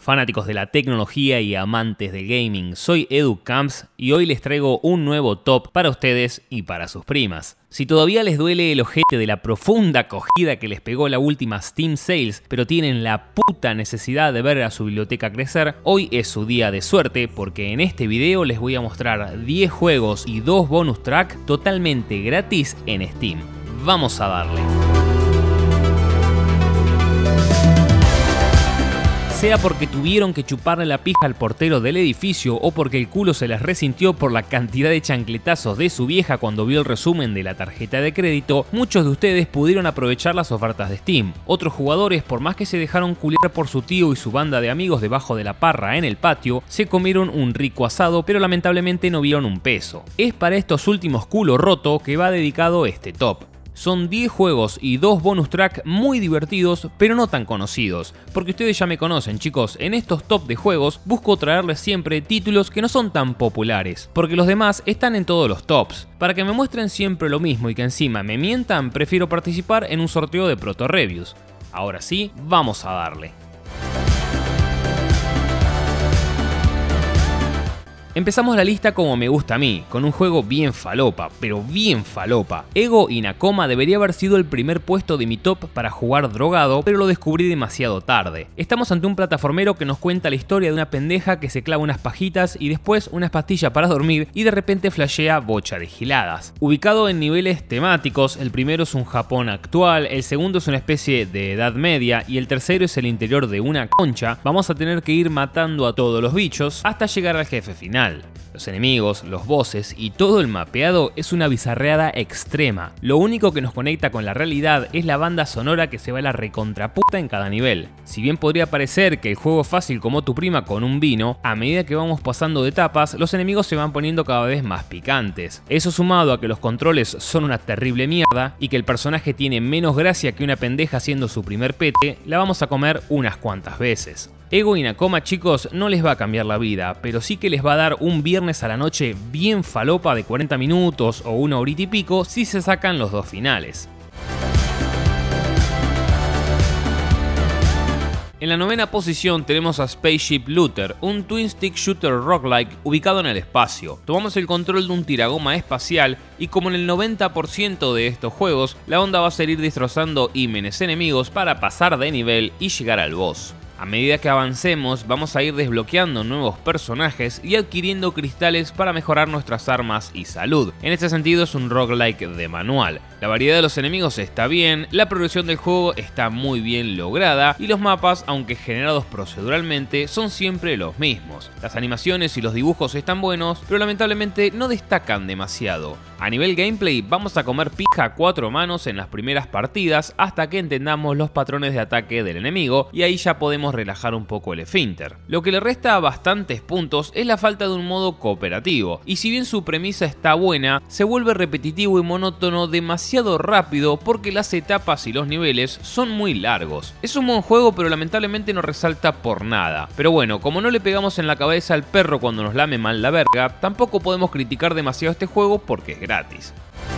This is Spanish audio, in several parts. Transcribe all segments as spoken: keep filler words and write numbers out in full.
Fanáticos de la tecnología y amantes del gaming, soy Edu Camps y hoy les traigo un nuevo top para ustedes y para sus primas. Si todavía les duele el ojete de la profunda acogida que les pegó la última Steam Sales, pero tienen la puta necesidad de ver a su biblioteca crecer, hoy es su día de suerte porque en este video les voy a mostrar diez juegos y dos bonus track totalmente gratis en Steam. Vamos a darle. Sea porque tuvieron que chuparle la pija al portero del edificio o porque el culo se les resintió por la cantidad de chancletazos de su vieja cuando vio el resumen de la tarjeta de crédito, muchos de ustedes pudieron aprovechar las ofertas de Steam. Otros jugadores, por más que se dejaron culiar por su tío y su banda de amigos debajo de la parra en el patio, se comieron un rico asado pero lamentablemente no vieron un peso. Es para estos últimos culo roto que va dedicado este top. Son diez juegos y dos bonus track muy divertidos, pero no tan conocidos, porque ustedes ya me conocen, chicos. En estos top de juegos busco traerles siempre títulos que no son tan populares, porque los demás están en todos los tops. Para que me muestren siempre lo mismo y que encima me mientan, prefiero participar en un sorteo de Proto Reviews. Ahora sí, vamos a darle. Empezamos la lista como me gusta a mí, con un juego bien falopa, pero bien falopa. Ego Inakoma debería haber sido el primer puesto de mi top para jugar drogado, pero lo descubrí demasiado tarde. Estamos ante un plataformero que nos cuenta la historia de una pendeja que se clava unas pajitas y después unas pastillas para dormir y de repente flashea bocha de giladas. Ubicado en niveles temáticos, el primero es un Japón actual, el segundo es una especie de Edad Media y el tercero es el interior de una concha. Vamos a tener que ir matando a todos los bichos hasta llegar al jefe final. Los enemigos, los bosses y todo el mapeado es una bizarreada extrema. Lo único que nos conecta con la realidad es la banda sonora que se va a la recontraputa en cada nivel. Si bien podría parecer que el juego es fácil como tu prima con un vino, a medida que vamos pasando de etapas, los enemigos se van poniendo cada vez más picantes. Eso sumado a que los controles son una terrible mierda y que el personaje tiene menos gracia que una pendeja haciendo su primer pete, la vamos a comer unas cuantas veces. Ego Inakoma, chicos, no les va a cambiar la vida, pero sí que les va a dar un viernes a la noche bien falopa de cuarenta minutos o una horita y pico si se sacan los dos finales. En la novena posición tenemos a Spaceship Looter, un twin stick shooter roguelike ubicado en el espacio. Tomamos el control de un tiragoma espacial y como en el noventa por ciento de estos juegos, la onda va a ser ir destrozando ímenes enemigos para pasar de nivel y llegar al boss. A medida que avancemos vamos a ir desbloqueando nuevos personajes y adquiriendo cristales para mejorar nuestras armas y salud. En este sentido es un roguelike de manual. La variedad de los enemigos está bien, la progresión del juego está muy bien lograda y los mapas, aunque generados proceduralmente, son siempre los mismos. Las animaciones y los dibujos están buenos, pero lamentablemente no destacan demasiado. A nivel gameplay vamos a comer pija a cuatro manos en las primeras partidas hasta que entendamos los patrones de ataque del enemigo y ahí ya podemos relajar un poco el esfínter. Lo que le resta bastantes puntos es la falta de un modo cooperativo, y si bien su premisa está buena, se vuelve repetitivo y monótono demasiado rápido porque las etapas y los niveles son muy largos. Es un buen juego pero lamentablemente no resalta por nada. Pero bueno, como no le pegamos en la cabeza al perro cuando nos lame mal la verga, tampoco podemos criticar demasiado este juego porque es gratis.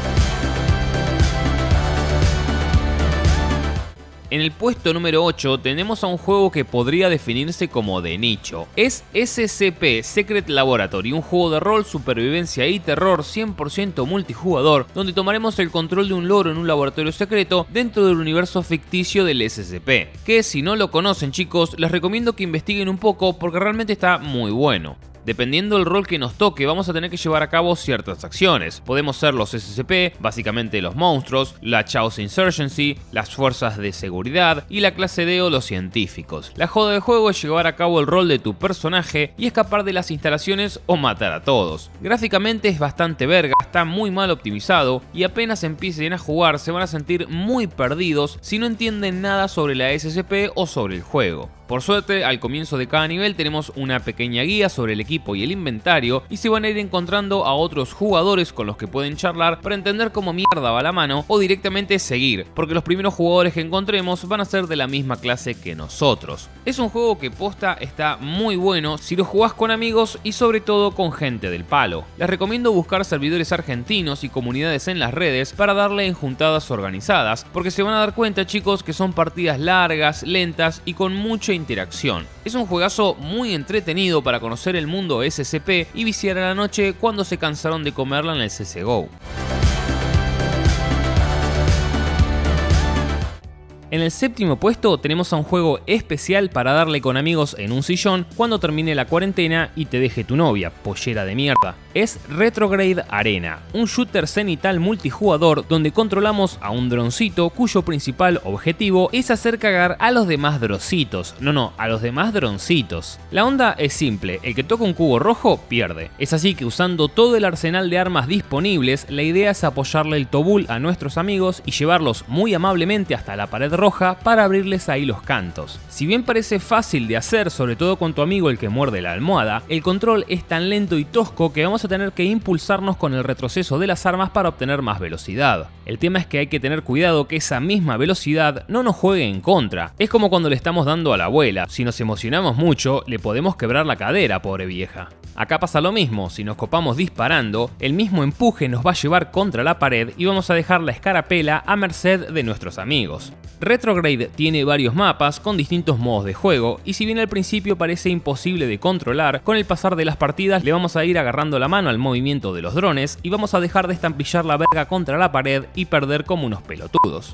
En el puesto número ocho tenemos a un juego que podría definirse como de nicho. Es S C P Secret Laboratory, un juego de rol, supervivencia y terror cien por ciento multijugador, donde tomaremos el control de un loro en un laboratorio secreto dentro del universo ficticio del S C P, que si no lo conocen, chicos, les recomiendo que investiguen un poco porque realmente está muy bueno. Dependiendo del rol que nos toque, vamos a tener que llevar a cabo ciertas acciones. Podemos ser los S C P, básicamente los monstruos, la Chaos Insurgency, las fuerzas de seguridad y la clase D o los científicos. La joda del juego es llevar a cabo el rol de tu personaje y escapar de las instalaciones o matar a todos. Gráficamente es bastante verga, está muy mal optimizado y apenas empiecen a jugar se van a sentir muy perdidos si no entienden nada sobre la S C P o sobre el juego. Por suerte, al comienzo de cada nivel tenemos una pequeña guía sobre el equipo y el inventario y se van a ir encontrando a otros jugadores con los que pueden charlar para entender cómo mierda va la mano o directamente seguir, porque los primeros jugadores que encontremos van a ser de la misma clase que nosotros. Es un juego que posta está muy bueno si lo jugás con amigos y sobre todo con gente del palo. Les recomiendo buscar servidores argentinos y comunidades en las redes para darle en juntadas organizadas, porque se van a dar cuenta, chicos, que son partidas largas, lentas y con mucha interacción. Es un juegazo muy entretenido para conocer el mundo S C P y viciar a la noche cuando se cansaron de comerla en el C S G O. En el séptimo puesto tenemos a un juego especial para darle con amigos en un sillón cuando termine la cuarentena y te deje tu novia, pollera de mierda. Es Retrograde Arena, un shooter cenital multijugador donde controlamos a un droncito cuyo principal objetivo es hacer cagar a los demás droncitos. No, no, a los demás droncitos. La onda es simple, el que toca un cubo rojo pierde. Es así que usando todo el arsenal de armas disponibles, la idea es apoyarle el tobul a nuestros amigos y llevarlos muy amablemente hasta la pared roja para abrirles ahí los cantos. Si bien parece fácil de hacer, sobre todo con tu amigo el que muerde la almohada, el control es tan lento y tosco que vamos a tener que impulsarnos con el retroceso de las armas para obtener más velocidad. El tema es que hay que tener cuidado que esa misma velocidad no nos juegue en contra. Es como cuando le estamos dando a la abuela, si nos emocionamos mucho le podemos quebrar la cadera, pobre vieja. Acá pasa lo mismo, si nos copamos disparando, el mismo empuje nos va a llevar contra la pared y vamos a dejar la escarapela a merced de nuestros amigos. Retrograde tiene varios mapas con distintos modos de juego y si bien al principio parece imposible de controlar, con el pasar de las partidas le vamos a ir agarrando la mano al movimiento de los drones y vamos a dejar de estampillar la verga contra la pared y perder como unos pelotudos.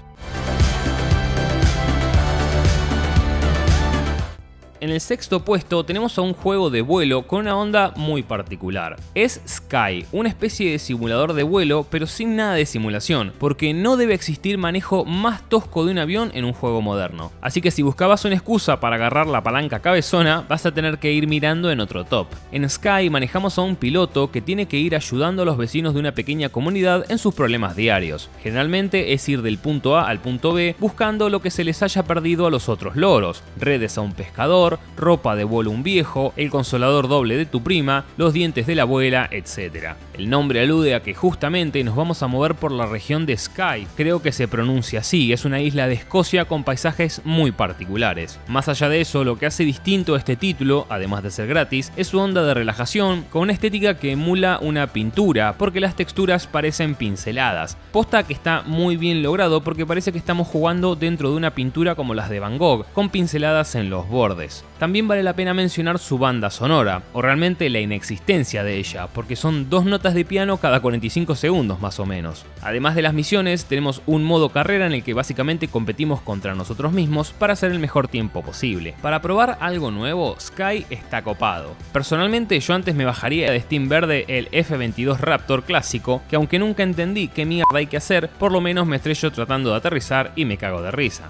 En el sexto puesto tenemos a un juego de vuelo con una onda muy particular. Es Sky, una especie de simulador de vuelo pero sin nada de simulación, porque no debe existir manejo más tosco de un avión en un juego moderno. Así que si buscabas una excusa para agarrar la palanca cabezona, vas a tener que ir mirando en otro top. En Sky manejamos a un piloto que tiene que ir ayudando a los vecinos de una pequeña comunidad en sus problemas diarios. Generalmente es ir del punto A al punto B buscando lo que se les haya perdido a los otros loros, redes a un pescador, ropa de vuelo un viejo, el consolador doble de tu prima, los dientes de la abuela, etcétera. El nombre alude a que justamente nos vamos a mover por la región de Skye, creo que se pronuncia así, es una isla de Escocia con paisajes muy particulares. Más allá de eso, lo que hace distinto a este título, además de ser gratis, es su onda de relajación con una estética que emula una pintura, porque las texturas parecen pinceladas. Posta que está muy bien logrado porque parece que estamos jugando dentro de una pintura como las de Van Gogh, con pinceladas en los bordes. También vale la pena mencionar su banda sonora, o realmente la inexistencia de ella, porque son dos notas de piano cada cuarenta y cinco segundos más o menos. Además de las misiones, tenemos un modo carrera en el que básicamente competimos contra nosotros mismos para hacer el mejor tiempo posible. Para probar algo nuevo, Sky está copado. Personalmente yo antes me bajaría de Steam Verde el F veintidós Raptor clásico, que aunque nunca entendí qué mierda hay que hacer, por lo menos me estrello tratando de aterrizar y me cago de risa.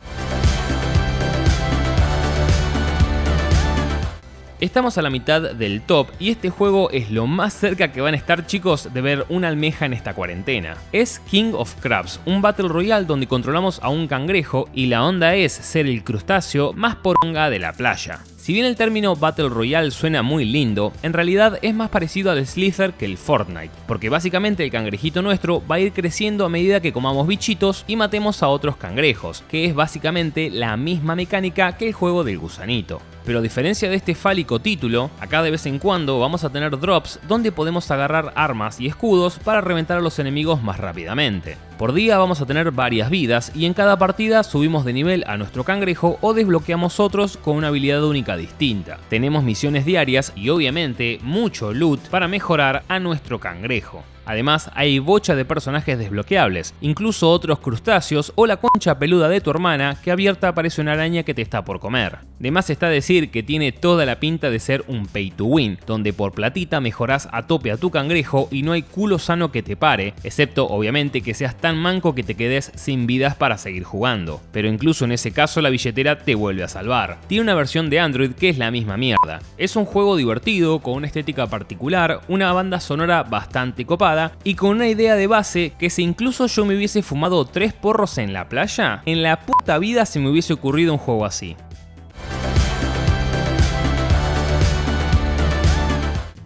Estamos a la mitad del top y este juego es lo más cerca que van a estar, chicos, de ver una almeja en esta cuarentena. Es King of Crabs, un Battle Royale donde controlamos a un cangrejo y la onda es ser el crustáceo más poronga de la playa. Si bien el término Battle Royale suena muy lindo, en realidad es más parecido al Slither que el Fortnite, porque básicamente el cangrejito nuestro va a ir creciendo a medida que comamos bichitos y matemos a otros cangrejos, que es básicamente la misma mecánica que el juego del gusanito. Pero a diferencia de este fálico título, acá de vez en cuando vamos a tener drops donde podemos agarrar armas y escudos para reventar a los enemigos más rápidamente. Por día vamos a tener varias vidas y en cada partida subimos de nivel a nuestro cangrejo o desbloqueamos otros con una habilidad única distinta. Tenemos misiones diarias y obviamente mucho loot para mejorar a nuestro cangrejo. Además hay bocha de personajes desbloqueables, incluso otros crustáceos o la concha peluda de tu hermana que abierta parece una araña que te está por comer. De más está decir que tiene toda la pinta de ser un pay to win, donde por platita mejorás a tope a tu cangrejo y no hay culo sano que te pare, excepto obviamente que seas tan manco que te quedes sin vidas para seguir jugando. Pero incluso en ese caso la billetera te vuelve a salvar. Tiene una versión de Android que es la misma mierda. Es un juego divertido, con una estética particular, una banda sonora bastante copada y con una idea de base que si incluso yo me hubiese fumado tres porros en la playa, en la puta vida se me hubiese ocurrido un juego así.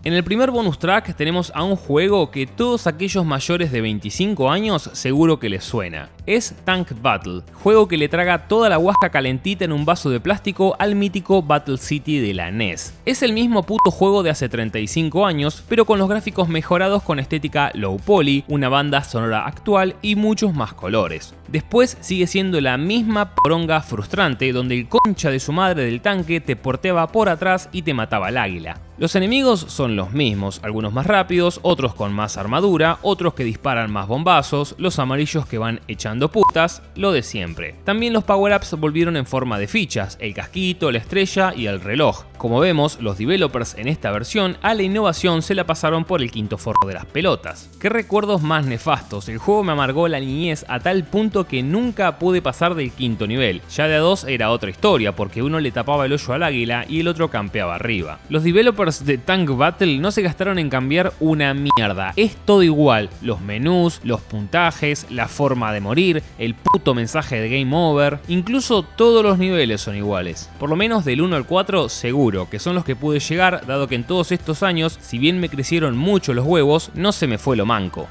En el primer bonus track tenemos a un juego que todos aquellos mayores de veinticinco años seguro que les suena. Es Tank Battle, juego que le traga toda la guasca calentita en un vaso de plástico al mítico Battle City de la N E S. Es el mismo puto juego de hace treinta y cinco años, pero con los gráficos mejorados con estética low poly, una banda sonora actual y muchos más colores. Después sigue siendo la misma poronga frustrante donde el concha de su madre del tanque te porteaba por atrás y te mataba al águila. Los enemigos son los mismos, algunos más rápidos, otros con más armadura, otros que disparan más bombazos, los amarillos que van echando putas, lo de siempre. También los power-ups volvieron en forma de fichas, el casquito, la estrella y el reloj. Como vemos, los developers en esta versión a la innovación se la pasaron por el quinto forro de las pelotas. Qué recuerdos más nefastos, el juego me amargó la niñez a tal punto que nunca pude pasar del quinto nivel. Ya de a dos era otra historia porque uno le tapaba el hoyo al águila y el otro campeaba arriba. Los developers de Tank Battle no se gastaron en cambiar una mierda, es todo igual, los menús, los puntajes, la forma de morir, el puto mensaje de Game Over, incluso todos los niveles son iguales. Por lo menos del uno al cuatro seguro, que son los que pude llegar dado que en todos estos años, si bien me crecieron mucho los huevos, no se me fue lo manco.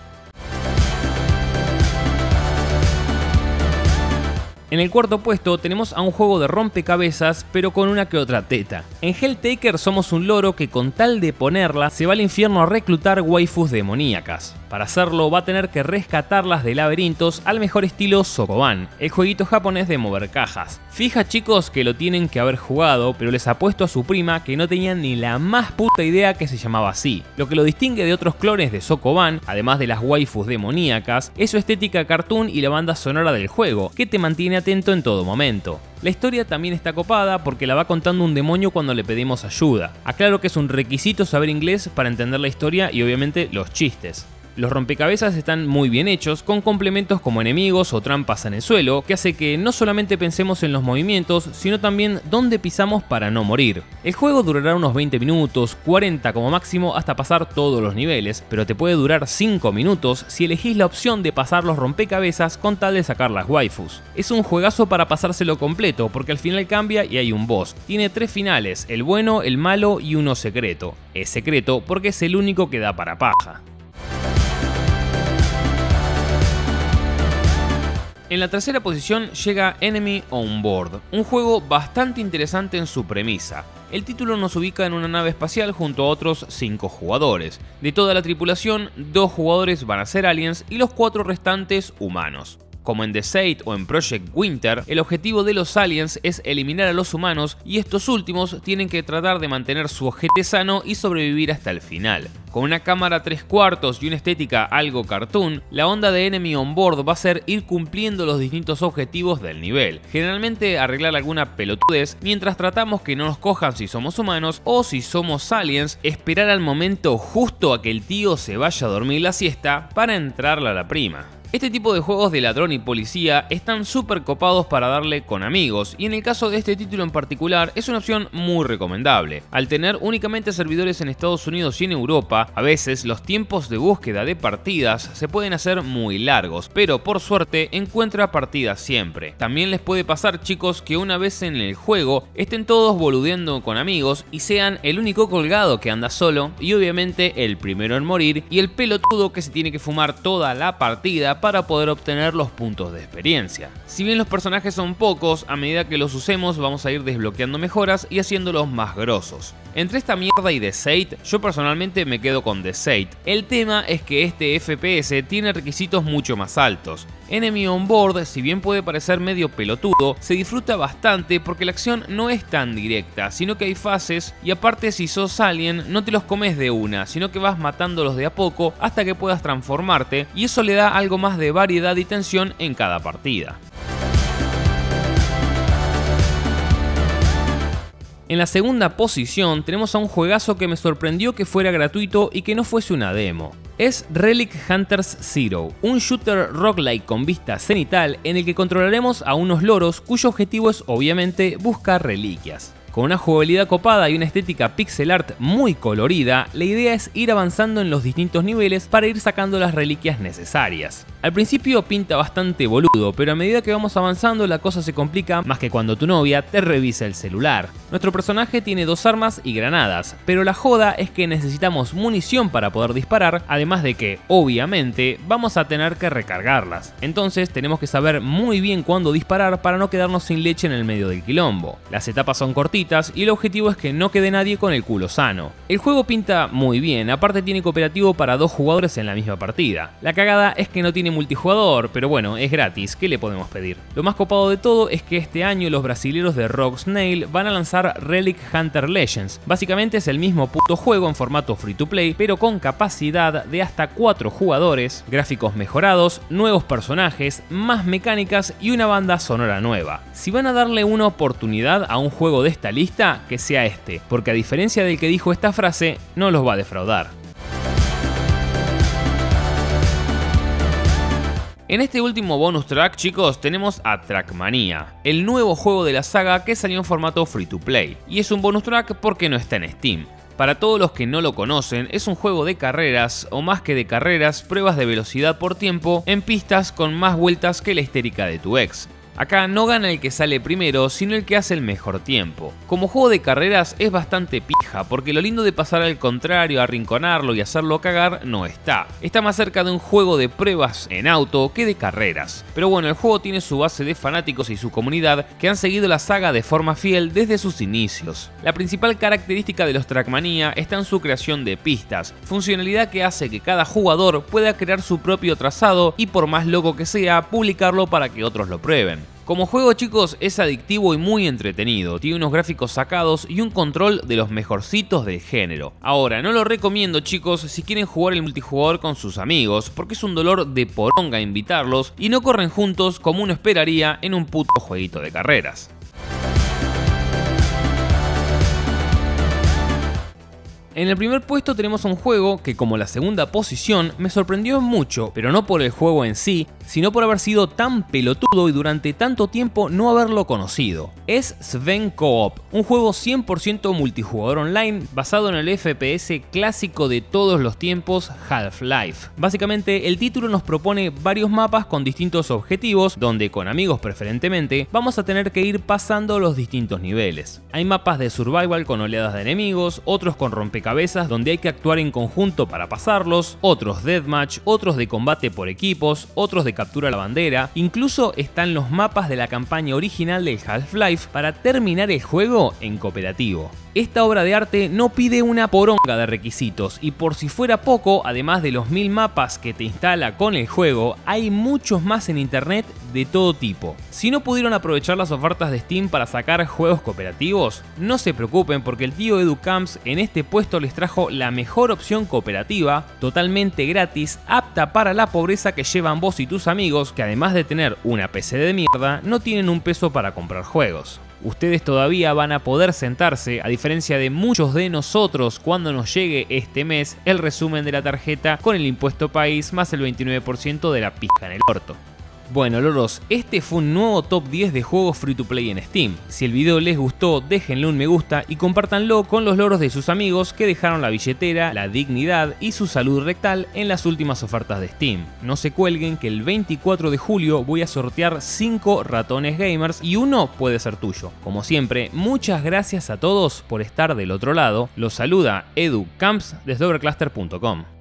En el cuarto puesto tenemos a un juego de rompecabezas pero con una que otra teta. En Helltaker somos un loro que con tal de ponerla se va al infierno a reclutar waifus demoníacas. Para hacerlo va a tener que rescatarlas de laberintos al mejor estilo Sokoban, el jueguito japonés de mover cajas. Fija chicos que lo tienen que haber jugado, pero les apuesto a su prima que no tenían ni la más puta idea que se llamaba así. Lo que lo distingue de otros clones de Sokoban, además de las waifus demoníacas, es su estética cartoon y la banda sonora del juego, que te mantiene atento en todo momento. La historia también está copada porque la va contando un demonio cuando le pedimos ayuda. Aclaro que es un requisito saber inglés para entender la historia y obviamente los chistes. Los rompecabezas están muy bien hechos, con complementos como enemigos o trampas en el suelo, que hace que no solamente pensemos en los movimientos, sino también dónde pisamos para no morir. El juego durará unos veinte minutos, cuarenta como máximo hasta pasar todos los niveles, pero te puede durar cinco minutos si elegís la opción de pasar los rompecabezas con tal de sacar las waifus. Es un juegazo para pasárselo completo, porque al final cambia y hay un boss. Tiene tres finales, el bueno, el malo y uno secreto. Es secreto porque es el único que da para paja. En la tercera posición llega Enemy on Board, un juego bastante interesante en su premisa. El título nos ubica en una nave espacial junto a otros cinco jugadores. De toda la tripulación, dos jugadores van a ser aliens y los cuatro restantes humanos. Como en The Seid o en Project Winter, el objetivo de los aliens es eliminar a los humanos y estos últimos tienen que tratar de mantener su ojete sano y sobrevivir hasta el final. Con una cámara tres cuartos y una estética algo cartoon, la onda de Enemy on Board va a ser ir cumpliendo los distintos objetivos del nivel. Generalmente arreglar alguna pelotudez mientras tratamos que no nos cojan si somos humanos o si somos aliens, esperar al momento justo a que el tío se vaya a dormir la siesta para entrarle a la prima. Este tipo de juegos de ladrón y policía están súper copados para darle con amigos y en el caso de este título en particular es una opción muy recomendable. Al tener únicamente servidores en Estados Unidos y en Europa, a veces los tiempos de búsqueda de partidas se pueden hacer muy largos, pero por suerte encuentra partidas siempre. También les puede pasar chicos que una vez en el juego estén todos boludeando con amigos y sean el único colgado que anda solo y obviamente el primero en morir y el pelotudo que se tiene que fumar toda la partida para poder obtener los puntos de experiencia. Si bien los personajes son pocos, a medida que los usemos vamos a ir desbloqueando mejoras y haciéndolos más grosos. Entre esta mierda y The Seid, yo personalmente me quedo con The Seid. El tema es que este F P S tiene requisitos mucho más altos. Enemy on Board, si bien puede parecer medio pelotudo, se disfruta bastante porque la acción no es tan directa, sino que hay fases y aparte si sos alien no te los comes de una, sino que vas matándolos de a poco hasta que puedas transformarte y eso le da algo más de variedad y tensión en cada partida. En la segunda posición tenemos a un juegazo que me sorprendió que fuera gratuito y que no fuese una demo. Es Relic Hunters Zero, un shooter roguelike con vista cenital en el que controlaremos a unos loros cuyo objetivo es obviamente buscar reliquias. Con una jugabilidad copada y una estética pixel art muy colorida, la idea es ir avanzando en los distintos niveles para ir sacando las reliquias necesarias. Al principio pinta bastante boludo, pero a medida que vamos avanzando la cosa se complica más que cuando tu novia te revisa el celular. Nuestro personaje tiene dos armas y granadas, pero la joda es que necesitamos munición para poder disparar, además de que, obviamente, vamos a tener que recargarlas. Entonces tenemos que saber muy bien cuándo disparar para no quedarnos sin leche en el medio del quilombo. Las etapas son cortitas y el objetivo es que no quede nadie con el culo sano. El juego pinta muy bien, aparte tiene cooperativo para dos jugadores en la misma partida. La cagada es que no tiene multijugador, pero bueno, es gratis, ¿qué le podemos pedir? Lo más copado de todo es que este año los brasileros de Rogue Snail van a lanzar Relic Hunter Legends. Básicamente es el mismo puto juego en formato free to play, pero con capacidad de hasta cuatro jugadores, gráficos mejorados, nuevos personajes, más mecánicas y una banda sonora nueva. Si van a darle una oportunidad a un juego de esta lista, que sea este, porque a diferencia del que dijo esta frase, no los va a defraudar. En este último bonus track, chicos, tenemos a Trackmania, el nuevo juego de la saga que salió en formato free to play. Y es un bonus track porque no está en Steam. Para todos los que no lo conocen, es un juego de carreras, o más que de carreras, pruebas de velocidad por tiempo en pistas con más vueltas que la histérica de tu ex. Acá no gana el que sale primero, sino el que hace el mejor tiempo. Como juego de carreras es bastante pija, porque lo lindo de pasar al contrario, arrinconarlo y hacerlo cagar no está. Está más cerca de un juego de pruebas en auto que de carreras. Pero bueno, el juego tiene su base de fanáticos y su comunidad que han seguido la saga de forma fiel desde sus inicios. La principal característica de los Trackmania está en su creación de pistas, funcionalidad que hace que cada jugador pueda crear su propio trazado y por más loco que sea, publicarlo para que otros lo prueben. Como juego, chicos, es adictivo y muy entretenido, tiene unos gráficos sacados y un control de los mejorcitos del género. Ahora, no lo recomiendo, chicos, si quieren jugar el multijugador con sus amigos, porque es un dolor de poronga invitarlos y no corren juntos como uno esperaría en un puto jueguito de carreras. En el primer puesto tenemos un juego que, como la segunda posición, me sorprendió mucho, pero no por el juego en sí, sino por haber sido tan pelotudo y durante tanto tiempo no haberlo conocido. Es Sven Co-op, un juego cien por ciento multijugador online basado en el F P S clásico de todos los tiempos, Half-Life. Básicamente, el título nos propone varios mapas con distintos objetivos, donde con amigos preferentemente, vamos a tener que ir pasando los distintos niveles. Hay mapas de survival con oleadas de enemigos, otros con rompecabezas donde hay que actuar en conjunto para pasarlos, otros deathmatch, otros de combate por equipos, otros de captura a la bandera, incluso están los mapas de la campaña original del Half-Life para terminar el juego en cooperativo. Esta obra de arte no pide una poronga de requisitos y por si fuera poco, además de los mil mapas que te instala con el juego, hay muchos más en internet de todo tipo. Si no pudieron aprovechar las ofertas de Steam para sacar juegos cooperativos, no se preocupen porque el tío Edu Camps en este puesto les trajo la mejor opción cooperativa, totalmente gratis, apta para la pobreza que llevan vos y tus amigos, que además de tener una P C de mierda, no tienen un peso para comprar juegos. Ustedes todavía van a poder sentarse, a diferencia de muchos de nosotros, cuando nos llegue este mes el resumen de la tarjeta con el impuesto país más el veintinueve por ciento de la pizca en el orto. Bueno, loros, este fue un nuevo top diez de juegos free to play en Steam. Si el video les gustó, déjenle un me gusta y compártanlo con los loros de sus amigos que dejaron la billetera, la dignidad y su salud rectal en las últimas ofertas de Steam. No se cuelguen que el veinticuatro de julio voy a sortear cinco ratones gamers y uno puede ser tuyo. Como siempre, muchas gracias a todos por estar del otro lado. Los saluda Edu Camps desde overcluster punto com.